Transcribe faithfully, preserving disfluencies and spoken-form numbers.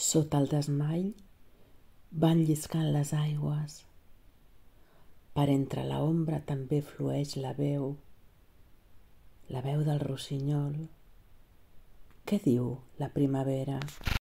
Sota el desmai van lliscant les aigües. Per entre l'ombra també flueix la veu, la veu del rossinyol. Què diu la primavera?